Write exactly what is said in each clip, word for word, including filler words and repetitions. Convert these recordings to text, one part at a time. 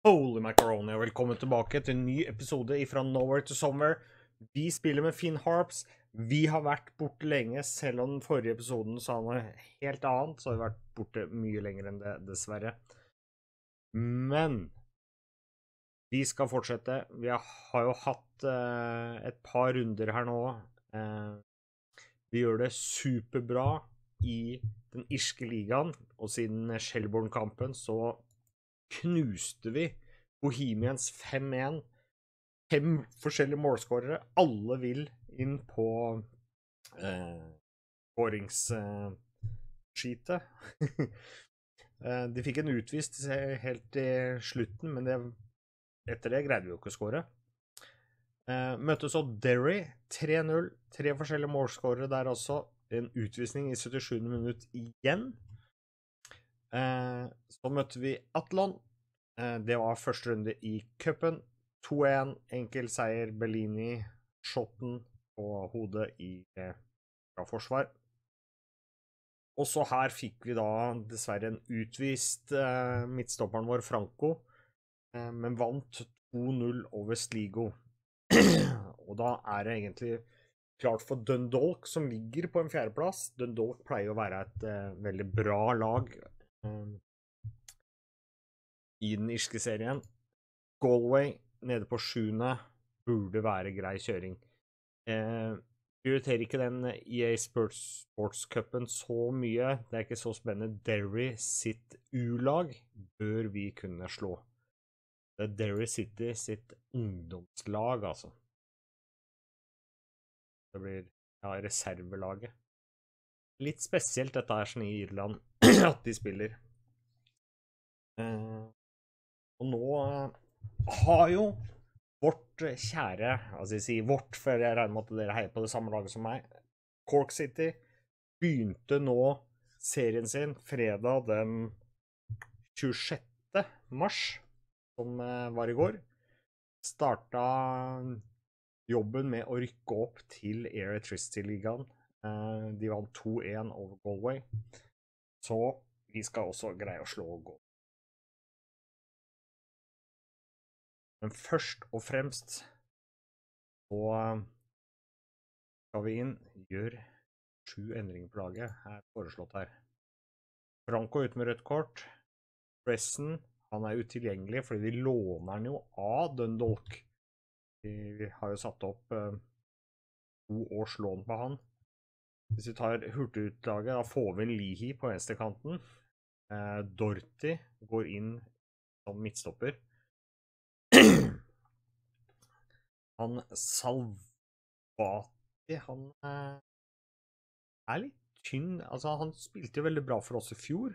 Holy macaroni, og velkommen tilbake til en ny episode fra Nowhere to Somewhere. Vi spiller med Finn Harps. Vi har vært borte lenge, selv om den forrige episoden sa noe helt annet, så har vi vært borte mye lenger enn det, dessverre. Men vi skal fortsette. Vi har jo hatt uh, et par runder her nå. Uh, vi gjør det superbra i den irske ligaen, og siden Shelbourne-kampen så knuste vi Bohemians fem en. Fem forskjellige målskårere. Alle vil inn på eh, skåringsskite. eh, de fikk en utvist helt i slutten, men det, etter det greide vi jo ikke å skåre. Eh, møttes så Derry tre null. Tre forskjellige målskårere der også. En utvisning i syttisjuende minutt igjen. Eh, så møtte vi Atlon. Eh, det var første runde i cupen. to en, enkel seier, Bellini, shotten på hodet i eh, fra forsvar. Og så her fikk vi da dessverre en utvist eh, midtstopperen vår, Franco, eh, men vant to null over Sligo. Og da er det egentlig klart for Dundalk, som ligger på en fjerdeplass. Dundalk pleier å være et eh, veldig bra lag eh, i den irske serien. Galway nede på sjuende burde være grei kjøring. Eh, prioriterer ikke den E A Sports, Sports Cupen så mye. Det er ikke så spennende. Derry sitt U-lag bør vi kunne slå. Det er Derry City sitt ungdomslag, altså. Det blir ja, reservelaget. Litt spesielt dette er sånn i Irland, at de spiller. Eh, og nå har jo vårt kjære, altså jeg sier vårt, for jeg regner med at dere heier på det samme laget som meg, Cork City begynte nå serien sin fredag den tjuesjette mars, som var i går. Startet jobben med å rykke opp til Electricity-ligaen. De vant to en over Galway, så vi skal også greie å slå Galway. Men først og fremst så skal vi inn, gjør sju endringer på laget, her foreslått her. Franco ut med rødt kort. Presson, han er utilgjengelig fordi vi låner han jo av Dundalk. Vi har jo satt opp uh, to års lån på han. Hvis vi tar hurtigutlaget, da får vi en Lihi på venstrekanten. Uh, Dorty går inn som midtstopper. Han Salvati, han eh, er litt tynn. Altså, han spilte jo veldig bra for oss i fjor.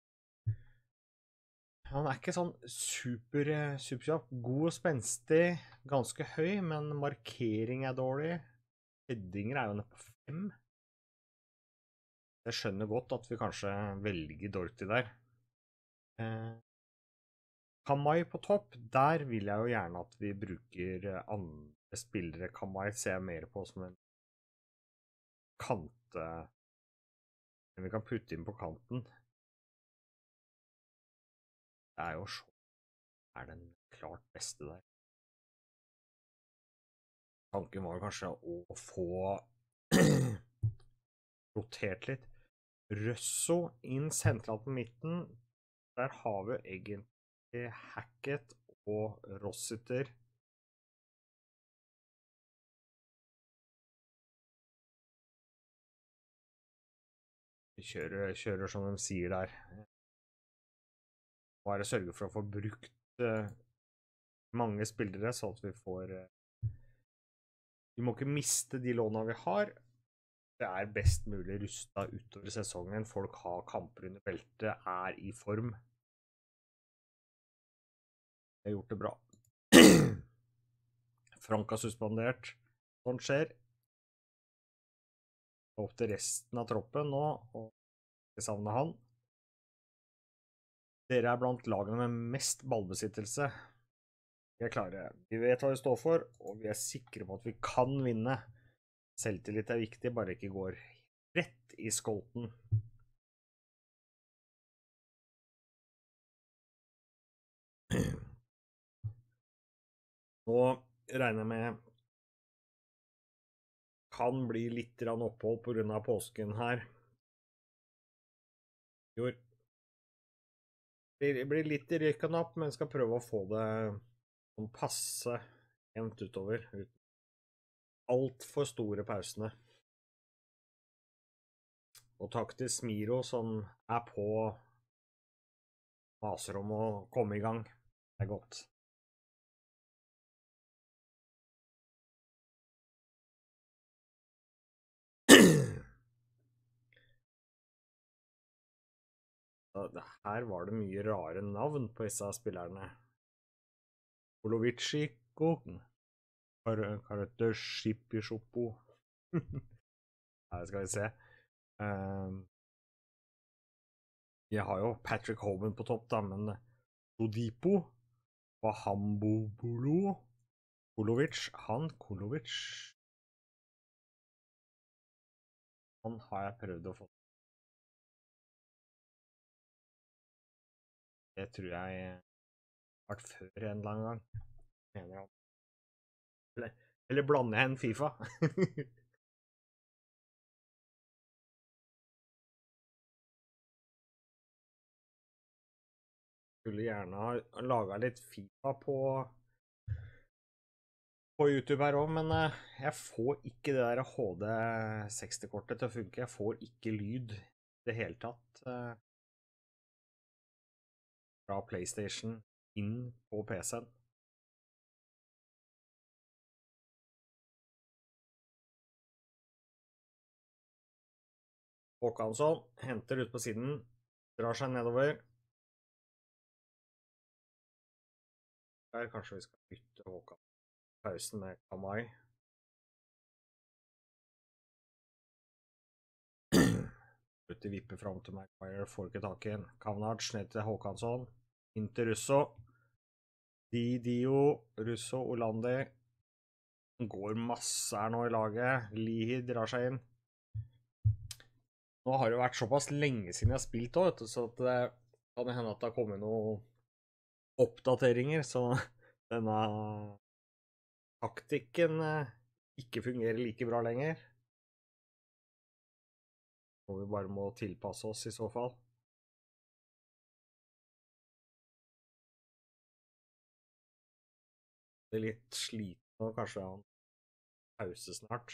Han er ikke sånn super, superkjapp. God og spenstig, ganske høy, men markering er dårlig. Headinger er jo nede på fem. Jeg skjønner godt at vi kanskje velger Dorty der. Eh, Kamai på topp, der vil jeg jo gjerne at vi bruker andre spillere. Kamai ser jeg mer på som en kante, men vi kan putte inn på kanten. Det er jo så, er den klart beste der. Tanken var kanskje å få rotert litt. Røsso inn sentralt på midten, der har vi egentlig Hackett og Rossiter. Vi kjører, kjører som de sier der. Bare sørge for å få brukt uh, mange spillere, så at vi får uh, vi må ikke miste de lånene vi har. Det er best mulig rustet utover sesongen. Folk har kamper under beltet, er i form. Jeg har gjort det bra. Frank har suspendert. Sånn skjer. Opp til resten av troppen nå, og jeg savner han. Dere er blant lagene med mest ballbesittelse. Vi er klare. Vi vet hva vi står for, og vi er sikre på at vi kan vinne. Selvtillit er viktig, bare ikke går rett i skolten. Nå regner jeg med kan bli litt grann opphold på grunn av påsken her. Jo, det blir litt i rykken opp, men skal prøve å få det sånn passe jevnt utover. Uten alt for store pausene. Og takk til Smiro som er på, maser om å komme i gang. Det er godt. Her var det mye rare navn på disse spillerne. Polovichiko, Karateshipishopo. Her skal vi se. Um, jeg har jo Patrick Hoban på topp da, men Dodipo, Bahambobolo, Kolovic, han Kolovic, han har jeg prøvd å få. Det tror jeg har vært før en eller annen gang. Mener han. Eller, eller blander jeg en FIFA? Skulle gjerne ha laget litt FIFA på, på YouTube her også, men jeg får ikke det der H D seksti-kortet til å funke. Jeg får ikke lyd det hele tatt fra PlayStation inn på P C-en. Håkansson henter ut på siden, drar seg nedover. Der kanskje vi skal bytte Håkan pausen med Kamai. Ute vipper frem til Maguire, får ikke tak i en. Kavnaj ned til Håkansson. Inn til Russo. Didio, Russo, Olandi. Går masse her nå i laget. Lihi drar seg inn. Nå har det vært såpass lenge siden jeg har spilt også, så det kan hende at det har kommet noen oppdateringer, så denne taktikken ikke fungerer like bra lenger. Og vi bare må tilpasse oss i så fall. Det er litt sliten, og kanskje ha en pause snart.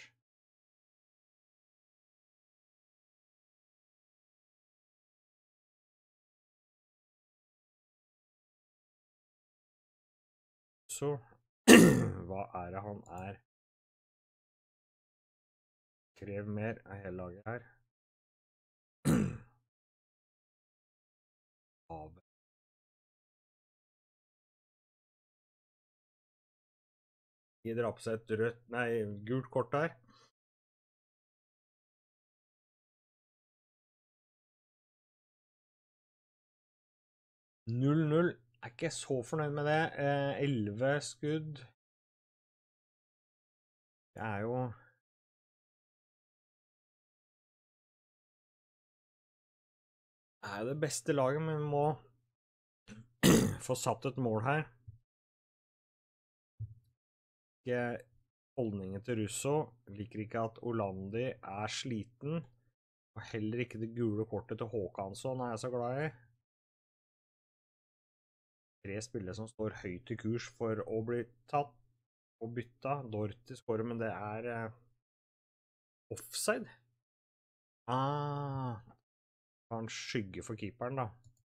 Så, hva er det han er? Krev mer av hele laget her. Av. De drar på seg et rødt, nei, gult kort der. null null. Er ikke så fornøyd med det. elleve skudd. Det er jo... Det er jo det beste laget, men vi må få satt et mål her. Ikke holdningen til Russo. Liker ikke at Olandi er sliten. Og heller ikke det gule kortet til Håkansson er jeg så glad i. Tre spillere som står høyt i kurs for å bli tatt og bytta. Dorti skårer, men det er uh, offside. Ah, han skygger for keeperen da.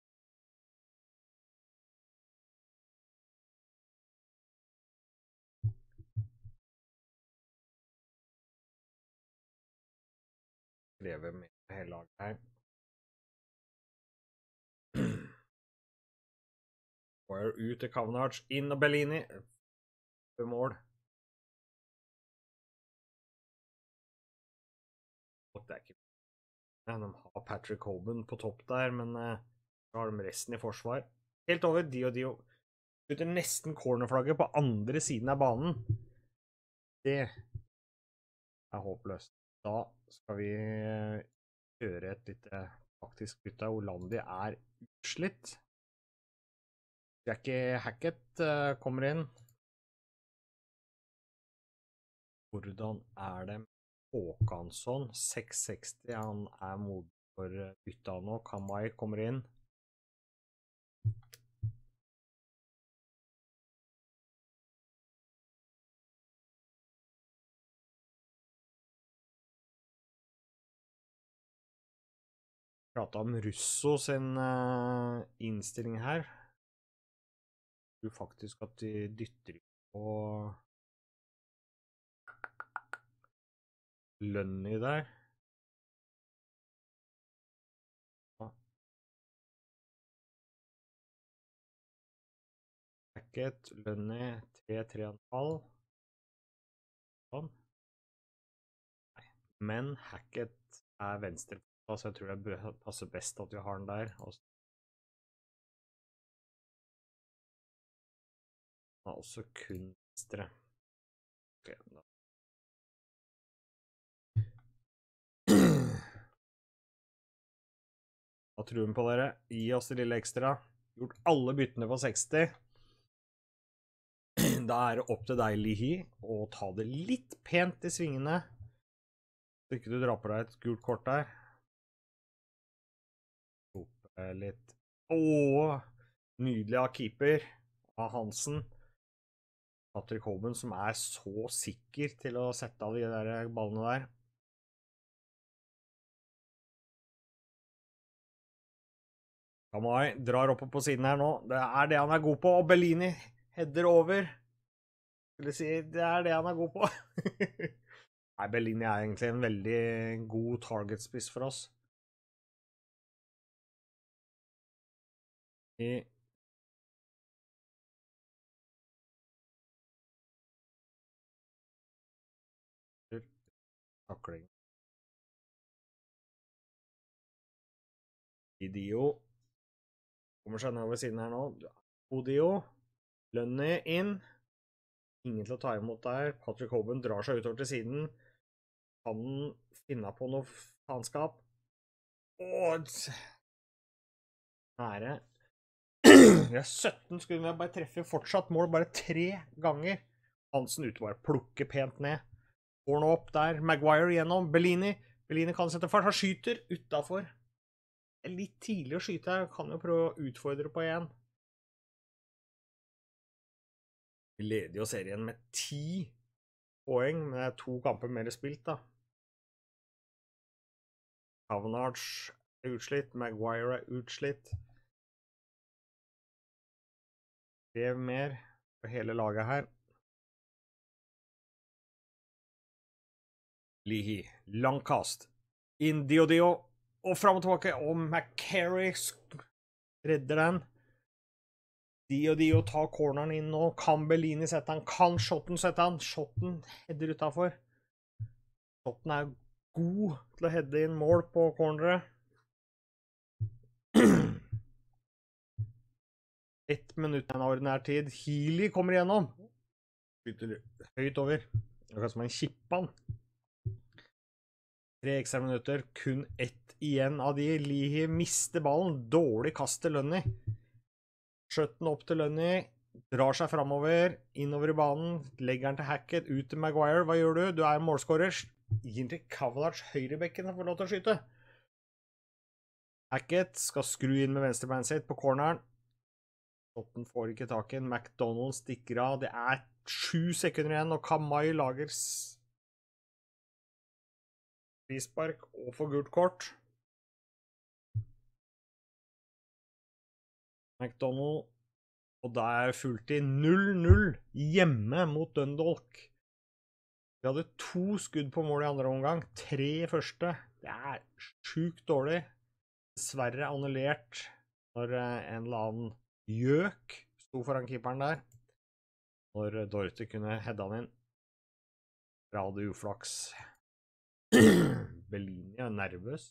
Krever med hele laget her. Går ut til Kavnaj, inn og Bellini. For mål. Det er ikke... Ja, de har Patrick Hoban på topp der, men uh, så har de resten i forsvar. Helt over, Dio Dio. Slutter nesten cornerflagget på andre siden av banen. Det er håpløst. Da skal vi gjøre et litt faktisk bytte. Olandi er utslitt. Jackie Hackett uh, kommer inn. Hvordan er det Håkansson? seks seksti, han er moden for bytta nå. Kamai kommer inn. Pratet om Russo sin uh, innstilling her. Jeg tror faktisk at de dytter på Lønny der. Hackett, Lønny, tre tre komma fem. Sånn. Nei. Men Hackett er venstre, så jeg tror det passer best at vi har den der. Han er også kun venstre. Okay, da. Da tror vi på dere. Gi oss det lille ekstra. Gjort alle byttene på seksti. Da er det opp til deg, Lihi, å ta det litt pent i svingene. Så ikke du drar på deg et gult kort der. Litt. Åh, nydelig av keeper av Hansen. Patrick Hoban, som er så sikker til å sette av de der ballene der. Kamai drar oppe på siden her nå. Det er det han er god på. Og Bellini header over. Skulle si, det er det han er god på. Nei, Bellini er egentlig en veldig god targetspiss for oss. I takling. Idio kommer seg ned over siden her nå. Odio. Lønny inn. Ingen til å ta imot der. Patrick Hoban drar seg utover til siden. Kan finne på noe faenskap. Åh! Nære. Vi har sytten skudd, men jeg bare treffer fortsatt mål bare tre ganger. Hansen ute bare plukker pent ned. Går nå opp der. Maguire igjennom. Bellini. Bellini kan sette fart. Han skyter utenfor. Det er litt tidlig å skyte her. Kan jo prøve å utfordre på igjen. Vi leder jo serien med ti poeng, men det er to kamper mer spilt da. Kavanagh er utslitt. Maguire er utslitt. Krev mer på hele laget her. Lihi, langkast. Inn Dio Dio, og frem og tilbake, og McCarry redder den. Dio Dio tar corneren inn nå, kan Bellini sette han, kan Shotten sette han, Shotten header utenfor. Shotten er god til å heade inn mål på corneret. Ett minutt en ordinær tid. Healy kommer igjennom. Skyter høyt over. Akkurat som en kippan. Tre ekstra minutter. Kun ett igjen av de. Lihi mister ballen. Dårlig kast til Lønny. Skjøtten opp til Lønny. Drar seg fremover. Innover i banen. Legger den til Hackett. Ut til Maguire. Hva gjør du? Du er målskårer. Gir til Kavanagh høyrebekken for lov til å skyte. Hackett skal skru inn med venstrebein sitt på corneren. Toppen får ikke tak i en. McDonald stikker av. Det er sju sekunder igjen, og Kamai lager frispark og får gult kort. McDonald, og da er fullt i null null hjemme mot Dundalk. Vi hadde to skudd på mål i andre omgang, tre i første. Det er sjukt dårlig. Dessverre annullert når en eller annen gjøk sto foran keeperen der, når Dorte kunne heade han inn. Bra hadde uflaks. Bellini er nervøs.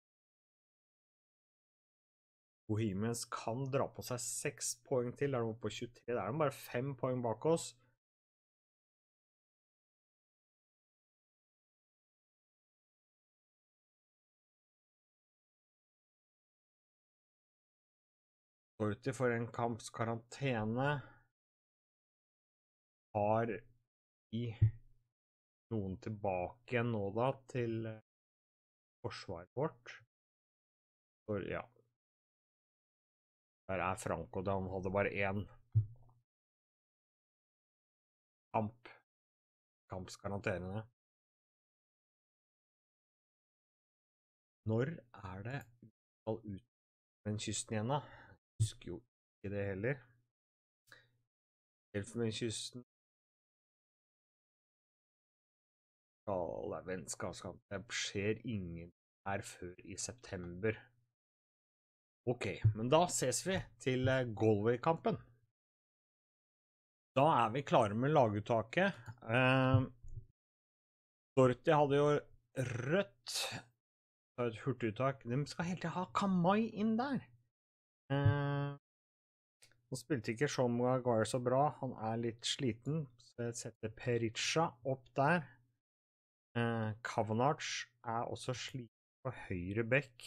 Bohemians kan dra på seg seks poeng til, der er de på tjuetre, det er de bare fem poeng bak oss. Dorte for en kamps karantene har i noen tilbake igjen nå da til forsvaret vårt. For, ja. Der er Franco, da han hadde bare én kamp. Kampskaranterende. Når er det skal ut med kysten igjen da? Jeg husker jo ikke det heller. Elfenbenskysten. Skal det vennskapskamp. Det skjer ingen her før i september. Ok, men da ses vi til Galway-kampen. Da er vi klare med laguttaket. Uh, Dorothy hadde jo rødt. Det er et hurtiguttak. De skal hele tiden ha Kamai inn der. Uh, nå spilte ikke Sean Maguire så bra. Han er litt sliten. Så jeg setter Perica opp der. Uh, Kavanagh er også sliten på høyre bekk.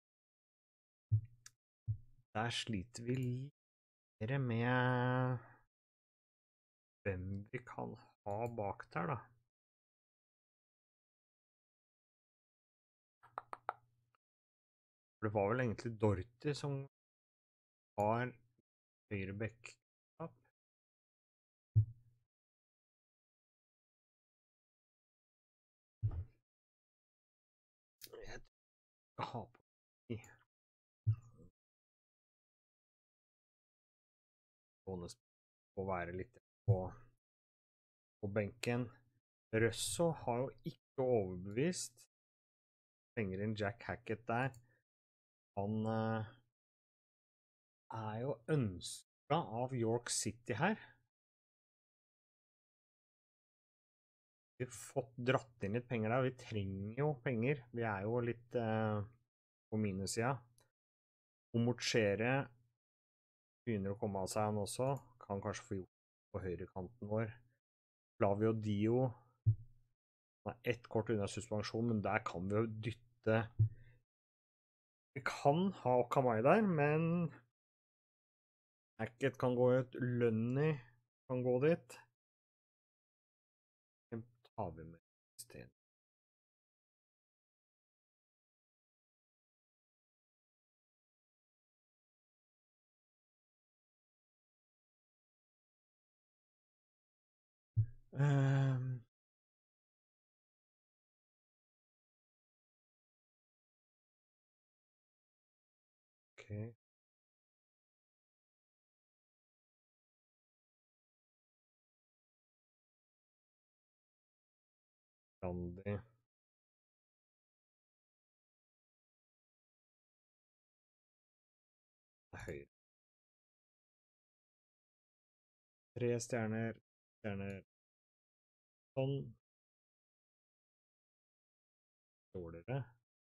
Der sliter vi litt med hvem vi kan ha bak der da. For det var vel egentlig Dorothy som har høyre bekk. Jeg skal ha på i å være litt på, på benken. Røsso har jo ikke overbevist. Penger inn Jack Hackett der. Han uh, er jo ønsket av York City her. Vi har fått dratt inn litt penger der. Vi trenger jo penger. Vi er jo litt uh, på minussida. Omortsere begynner å komme av seg han også. Kan kanskje få gjort på høyre kanten vår. Flavio Dio. Han er ett kort unna suspensjon, men der kan vi jo dytte. Vi kan ha Kamai der, men Hackett kan gå ut. Lønny kan gå dit. Den tar vi med i stedet. Um, ok. Gandhi. Høyre. Tre stjerner. Stjerner. Sånn. Dårligere.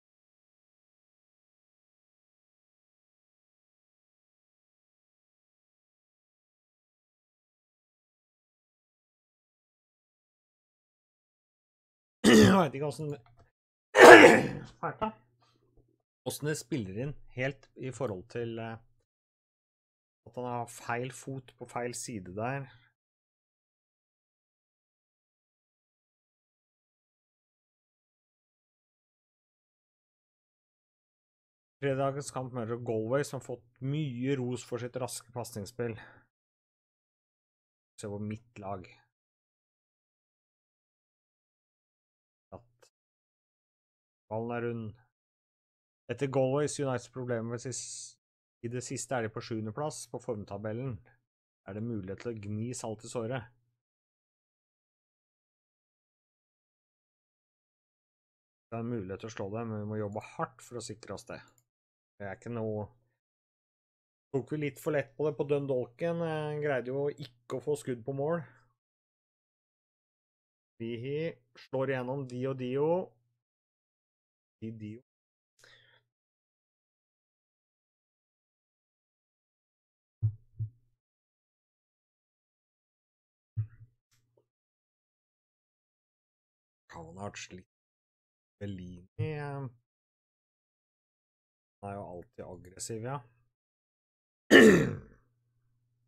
Jeg vet ikke hvordan Fælt da. Hvordan det spiller inn helt i forhold til uh, at han har feil fot på feil side der. Fredagens kamp med Galway som har fått mye ros for sitt raske passningsspill. Se på mitt lag. Ballen er rund. Etter Galways Uniteds problemer i det siste er de på sjuende plass på formtabellen. Er det mulighet til å gni salt i såret? Det er en mulighet til å slå det, men vi må jobbe hardt for å sikre oss det. Det er ikke noe... Tok vi litt for lett på det på Dundalken. Greide jo ikke å få skudd på mål. Vihi slår igjennom Dio Dio. Dio. Kavanagh litt. Bellini han er jo alltid aggressiv, ja.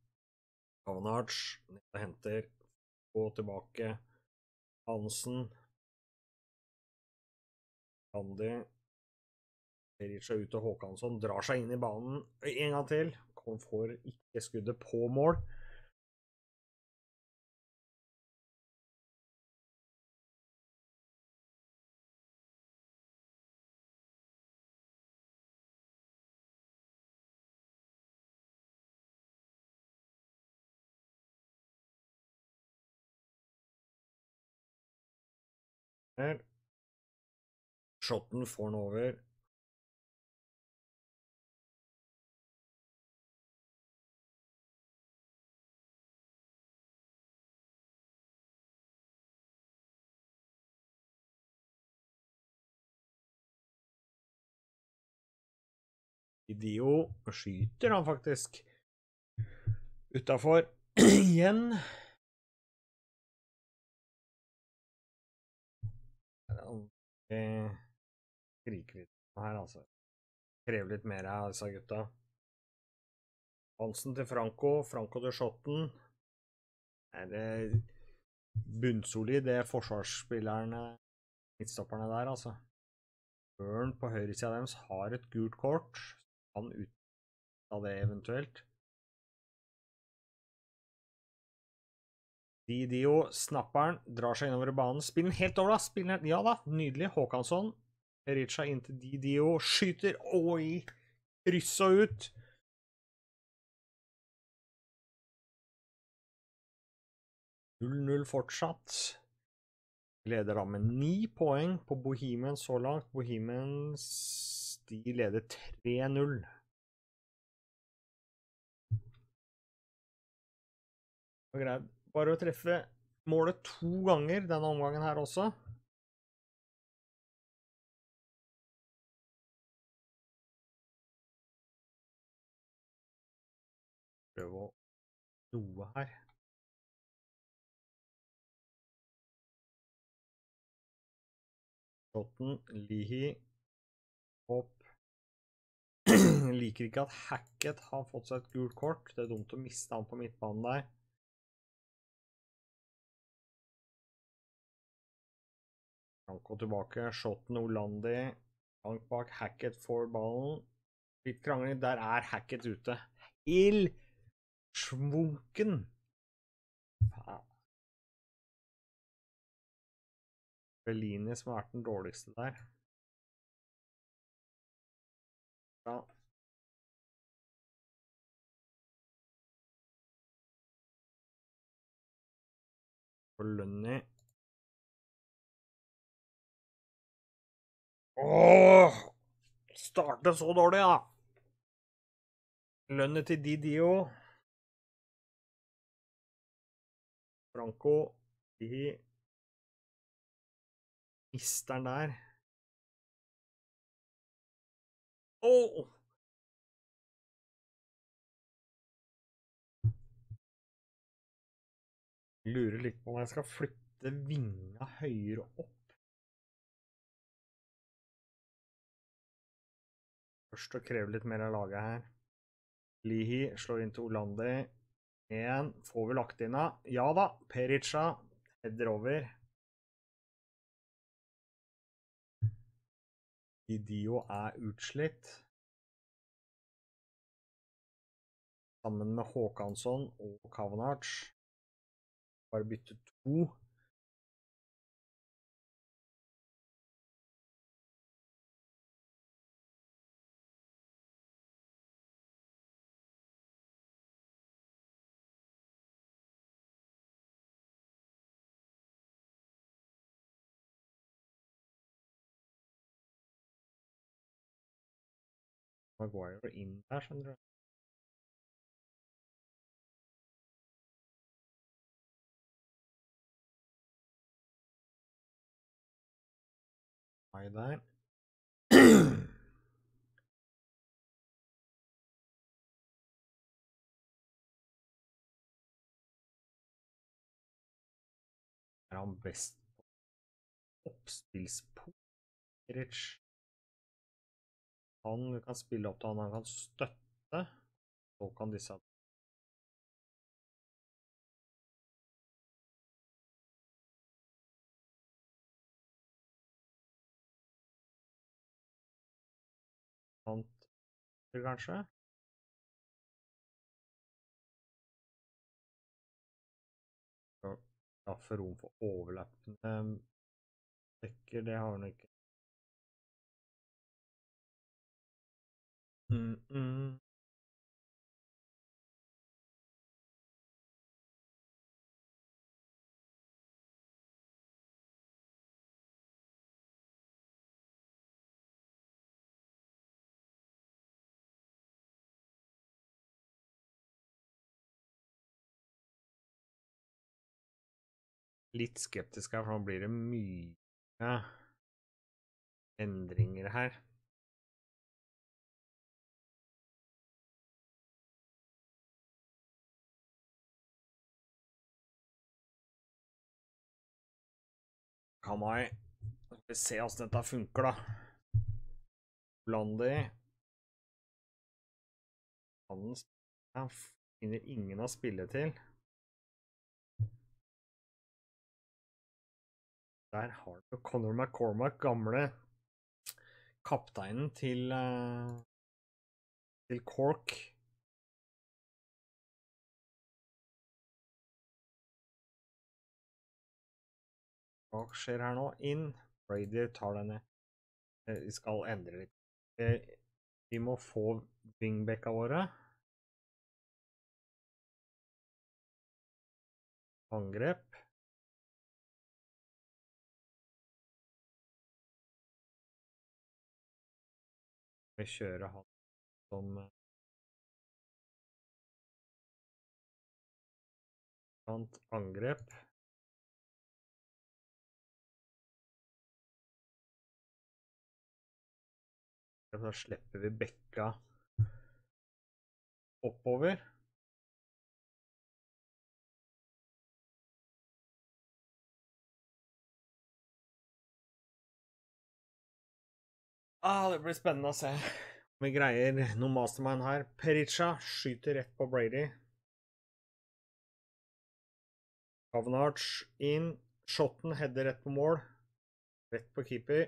Kavanagh henter, gå tilbake. Hansen Randi. Berisha ut og Håkansson drar seg inn i banen en gang til. Han får ikke skuddet på mål. Her. Shotten får den over. Idio skyter han faktisk utenfor igjen. Det skriker litt her, altså. Krever litt mer av disse gutta. Hansen til Franco, Franco til Schotten. Er det bunnsolid, det forsvarsspillerne, midtstopperne der, altså. Burn på høyre siden av dem har et gult kort. Han ut av det eventuelt. Didio snapper den, drar seg innover i banen. Spiller den helt over da, spiller den, ja da, nydelig. Håkansson, Berisha inn til Didio, skyter, oi, kryss og ut. null null fortsatt. Leder da med ni poeng på Bohemians så langt. Bohemians, de leder tre null. Greit. Bare å treffe målet to ganger denne omgangen her også. Prøv å noe her. Schotten, Lihi, hopp. Liker ikke at Hackett har fått seg et gult kort. Det er dumt å miste han på midtbanen der. Franco tilbake, Schotten, Olandi, langt bak, Hackett får ballen. Litt krangling, der er Hackett ute. Ill! Svunken! Faen. Bellini som har vært den dårligste der. Ja. For Lønny. Åh! Startet så dårlig, ja! Lønny til Didio. Franco. Dihi. Mister den der. Åh! Lurer litt på om jeg skal flytte vinga høyere opp. Først å kreve litt mer av laget her. Lihi slår inn til Olandi. En, får vi lagt inn da? Ja da, Berisha header over. Didio er utslitt. Sammen med Håkansson og Kavanagh. Bare bytte to. Maguire inn der, skjønner du. Nei der. Er han best på oppspillspunkt? Han kan spille opp til han, han kan støtte. Så kan disse annet, kanskje? Skaffe rom for overlappende dekker, det har den ikke. Mm, mm. Litt skeptisk her, for nå blir det mye endringer her. Kamai. Så skal vi se hvordan dette funker da. Blondie. Han finner ingen å spille til. Der har du Conor McCormack, gamle kapteinen til, uh, til Cork. Hva skjer her nå? Inn. Brady tar denne. Vi skal endre det. Vi må få wingbacka våre. Angrep. Vi kjører han som angrep. Da slipper vi bekka oppover. Ah, det blir spennende å se om vi greier noe mastermind her. Perica skyter rett på Brady. Kavanagh inn. Shotten header rett på mål. Rett på keeper.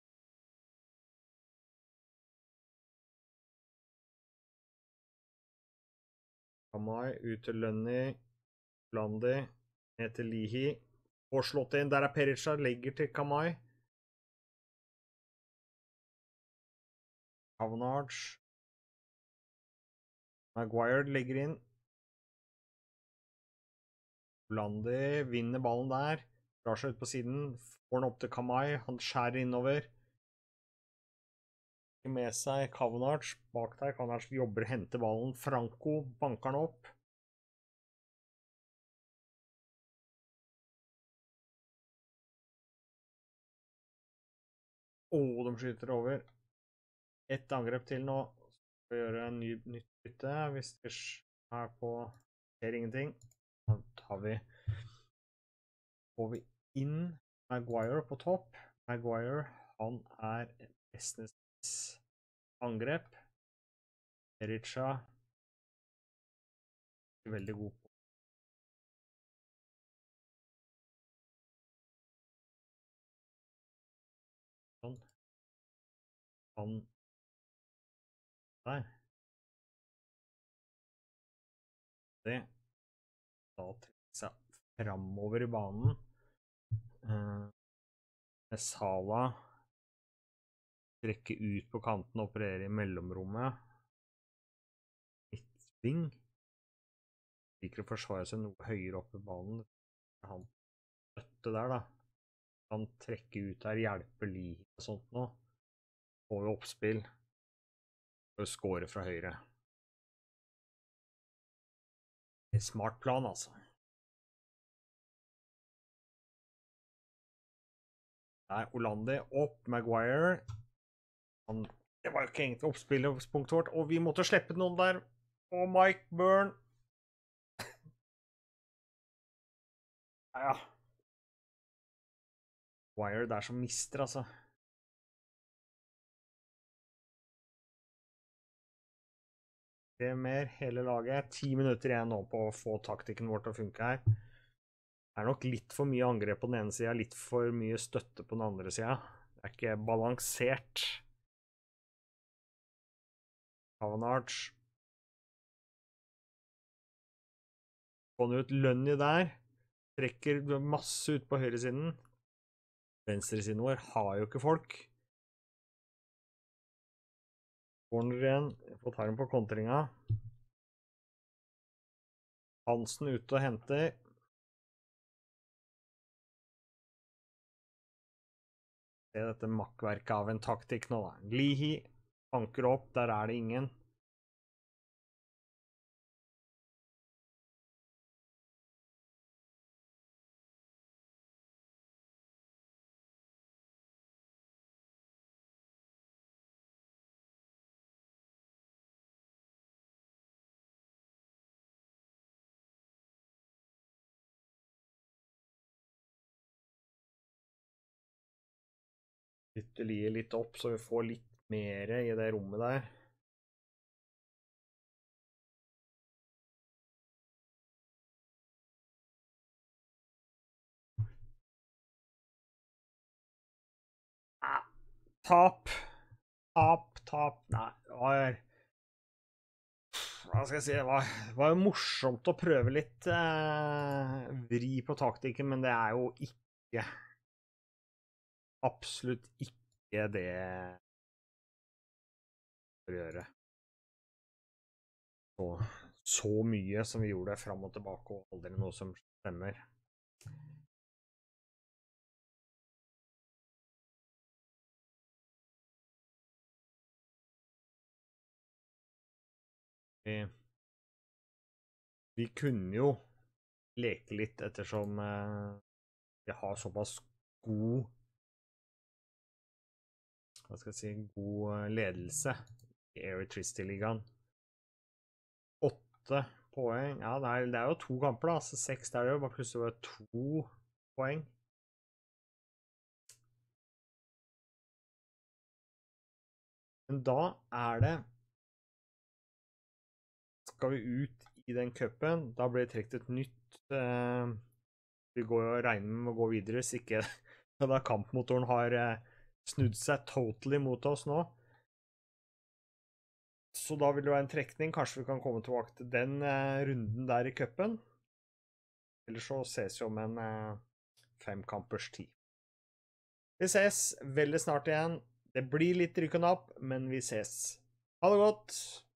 Kamai ut til Lunny. Blondie. Ned til Lihi. Og slått inn. Der er Perica. Legger til Kamai. Kavanagh. Maguire legger inn. Blondie vinner ballen der. Drar seg ut på siden. Får den opp til Kamai. Han skjærer innover. Med seg Kavanagh bak der. Kavanagh jobber, henter ballen. Franco banker den opp. Åh, de skyter over. Et angrep til nå. Skal vi gjøre en ny, nytt bytte. Hvis det er på ser ingenting. Da tar vi får vi inn Maguire på topp. Maguire, han er bestenes angrep. Perica er veldig god på. Sånn. Han der. Det. Da trekker seg fremover i banen. Uh, Sala trekker ut på kanten og opererer i mellomrommet. Midtving. Liker å forsvare seg noe høyere opp i banen. Han støtte der da. Han trekker ut her, hjelper Lee og sånt nå. Får vi oppspill. Og skårer fra høyre. En smart plan, altså. Der, Olandi opp, Maguire. Han, det var jo ikke egentlig oppspillspunktet vårt, og vi måtte slippe noen der. Og Mike Byrne. Ja. Maguire der som mister, altså. Det er mer hele laget. Ti minutter igjen nå på å få taktikken vår til å funke her. Det er nok litt for mye angrep på den ene siden, litt for mye støtte på den andre siden. Det er ikke balansert. Havanarch. Få den ut Lønny der. Trekker masse ut på høyresiden. Venstresiden vår har jo ikke folk. Corner igjen. Får ta den på kontringa. Hansen ute og henter. Se dette makkverket av en taktikk nå da. Lihi banker opp, der er det ingen. Ytterligere litt opp, så vi får litt mer i det rommet der. Ah, tap. Tap, tap. Nei, det var... Hva skal jeg si? Det var, det var jo morsomt å prøve litt eh, vri på taktikken, men det er jo ikke... Absolutt ikke det å gjøre. Så, så mye som vi gjorde frem og tilbake, og aldri noe som stemmer. Vi, vi kunne jo leke litt ettersom eh, vi har såpass god hva skal jeg si, god ledelse i Eritristy-ligaen. Åtte poeng. Ja, det er, det er jo to kamper da, så seks der er jo bare plutselig bare to poeng. Men da er det skal vi ut i den cupen, da blir det trekt et nytt eh, vi går og regner med å gå videre, hvis ikke da kampmotoren har eh, snudd seg totally mot oss nå. Så da vil det være en trekning. Kanskje vi kan komme tilbake til den eh, runden der i cupen. Eller så ses vi om en eh, femkampers tid. Vi ses veldig snart igjen. Det blir litt rykken opp, men vi ses. Ha det godt!